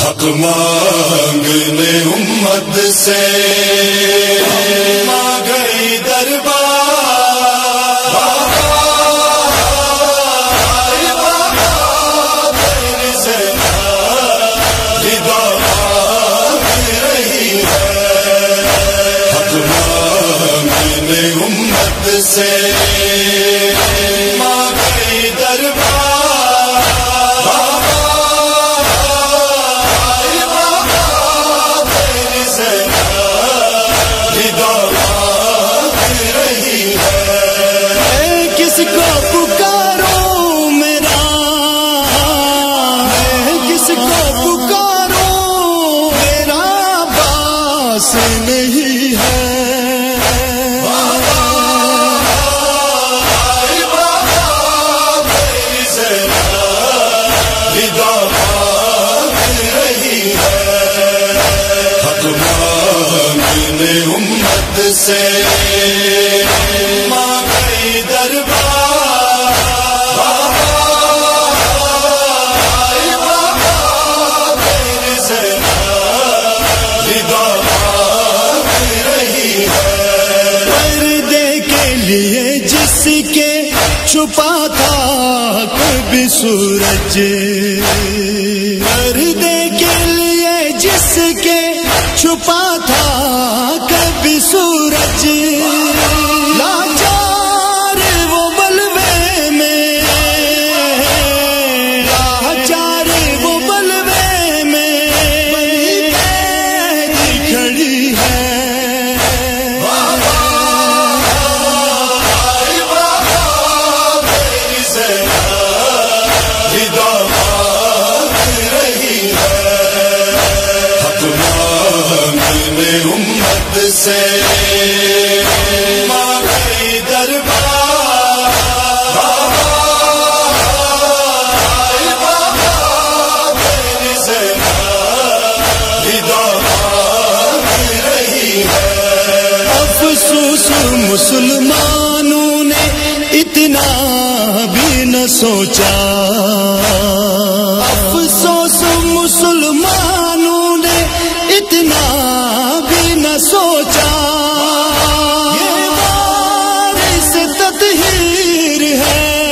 حق مانگنے امت سے ماں گئی دربار سے ماں گئی دربار تیری زینب ردا رہی ہے. کس کو پکاروں میرا کس کو پکاروں میرا باس نہیں ہے. امت سے ماں گئی دربار تیری زینب ردا رہی ہے. پردے کے لیے جس کے چھپا تھا کبھی سورج پردے کے لیے جس کے چھپا تھا کبھی سورج لاچار وہ بلوے میں لاچار وہ بلوے میں کھڑی ہے. تیری زینب ردا رہی ہے. حق مانگنے امت سے ماں گئی دربار تیری زینب ردا رہی ہے. افسوس مسلمانوں نے اتنا بھی نہ سوچا افسوس مسلمانوں نے اتنا بھی نہ سوچا. یہ وارث تطہیر ہے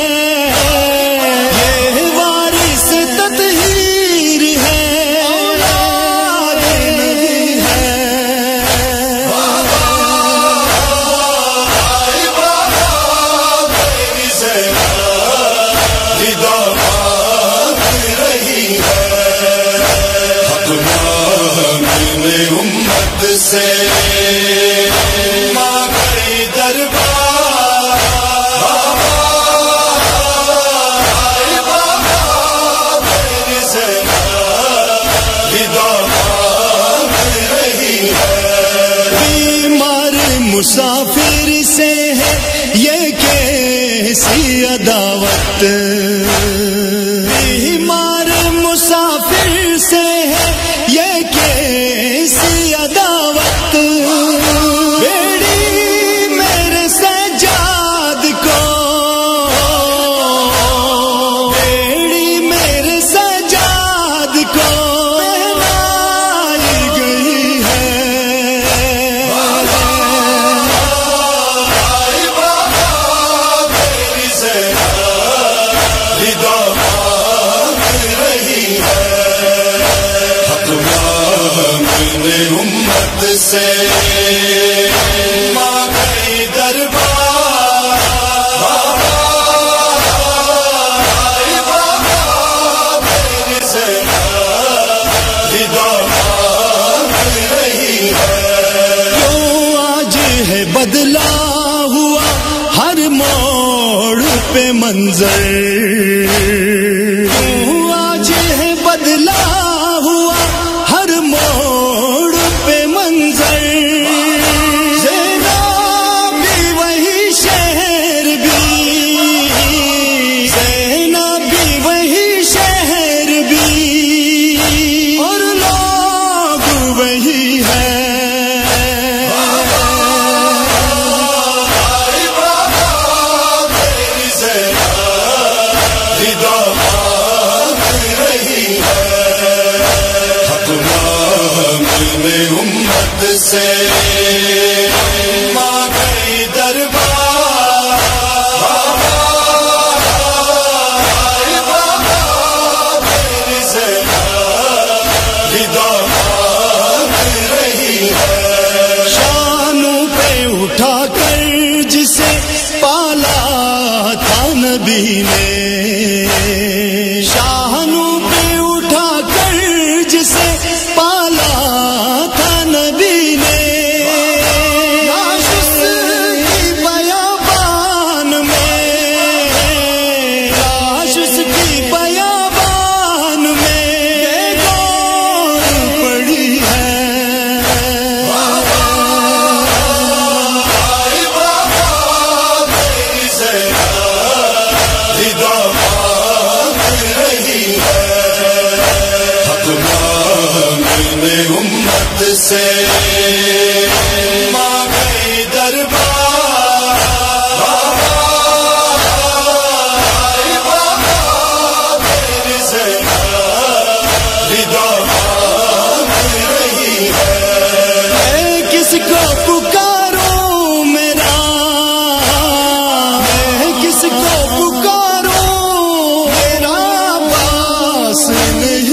یہ وارث تطہیر ہے اولاد نبی ہے. تیری زینب ردا رہی ہے. حق مانگنے امت سے ماں گئی دربار تیری زینب ردا رہی ہے. بیمار مسافر سے ہے یہ کیسی عداوت بیمار مسافر سے ہے یہ کیسی عداوت. بیڑی میرے سجاد کو بیڑی میرے سجاد کو پہنائی گئی ہے. تیری زینب ردا رہی ہے. حق مانگنے امت سے ماں گئی دربار تیری زینب ردا رہی ہے. کیوں آج ہے بدلا ہوا ہر موڑ پہ منظر کیوں آج ہے بدلا ہوا ہر موڑ پہ منظر. زینب بھی وہی شہر بھی زینب بھی وہی شہر بھی اور لوگ وہی ہے. تیری زینب ردا سے ماں گئی دربار تیری زینب ردا مانگ رہی ہے شانوں پہ اٹھا کر جسے پالا تھا نبی نے شانوں پہ اٹھا کر جسے پالا تھا نبی نے لاش اس کی بیابان میں لاش اس کی بیابان میں گور پڑی ہے تیری زینب ردا مانگ رہی ہے حق مانگنے امت سے ماں گئی دربار تیری زینب ردا مانگ رہی ہے میں کس کو پکاروں میرا میں کس کو پکاروں میرا پاس نہیں